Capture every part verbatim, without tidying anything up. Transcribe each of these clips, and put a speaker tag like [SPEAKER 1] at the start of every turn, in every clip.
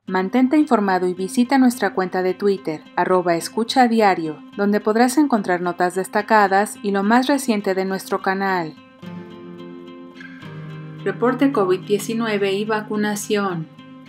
[SPEAKER 1] Mantente informado y visita nuestra cuenta de Twitter, arroba escucha diario, donde podrás encontrar notas destacadas y lo más reciente de nuestro canal. Reporte COVID diecinueve y vacunación.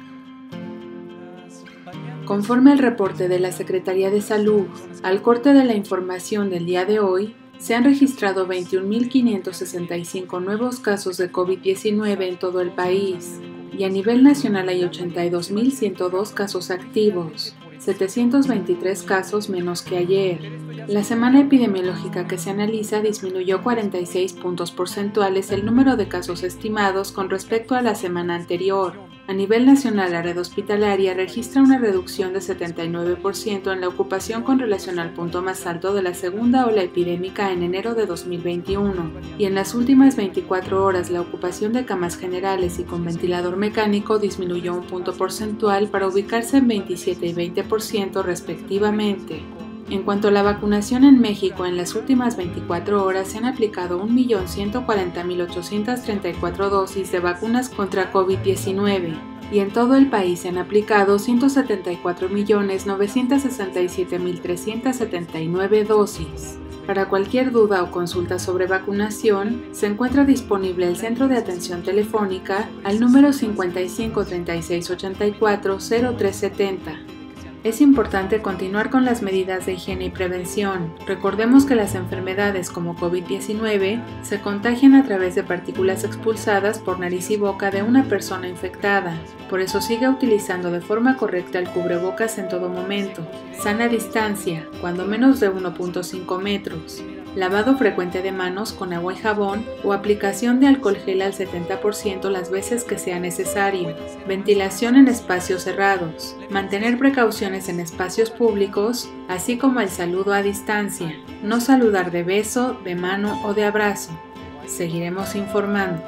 [SPEAKER 1] Conforme al reporte de la Secretaría de Salud, al corte de la información del día de hoy, se han registrado veintiún mil quinientos sesenta y cinco nuevos casos de COVID diecinueve en todo el país, y a nivel nacional hay ochenta y dos mil ciento dos casos activos, setecientos veintitrés casos menos que ayer. La semana epidemiológica que se analiza disminuyó cuarenta y seis puntos porcentuales el número de casos estimados con respecto a la semana anterior. A nivel nacional, la red hospitalaria registra una reducción de setenta y nueve por ciento en la ocupación con relación al punto más alto de la segunda ola epidémica en enero de dos mil veintiuno, y en las últimas veinticuatro horas la ocupación de camas generales y con ventilador mecánico disminuyó un punto porcentual para ubicarse en veintisiete y veinte por ciento respectivamente. En cuanto a la vacunación en México, en las últimas veinticuatro horas se han aplicado un millón ciento cuarenta mil ochocientas treinta y cuatro dosis de vacunas contra COVID diecinueve, y en todo el país se han aplicado ciento setenta y cuatro millones novecientos sesenta y siete mil trescientas setenta y nueve dosis. Para cualquier duda o consulta sobre vacunación, se encuentra disponible el Centro de Atención Telefónica al número cincuenta y cinco treinta y seis ochenta y cuatro cero tres setenta. Es importante continuar con las medidas de higiene y prevención. Recordemos que las enfermedades como COVID diecinueve se contagian a través de partículas expulsadas por nariz y boca de una persona infectada. Por eso siga utilizando de forma correcta el cubrebocas en todo momento. Sana distancia, cuando menos de uno punto cinco metros. Lavado frecuente de manos con agua y jabón o aplicación de alcohol gel al setenta por ciento las veces que sea necesario. Ventilación en espacios cerrados. Mantener precauciones en espacios públicos, así como el saludo a distancia. No saludar de beso, de mano o de abrazo. Seguiremos informando.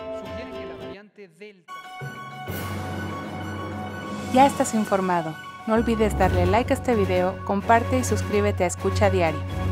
[SPEAKER 1] Ya estás informado. No olvides darle like a este video, comparte y suscríbete a Escucha Diario.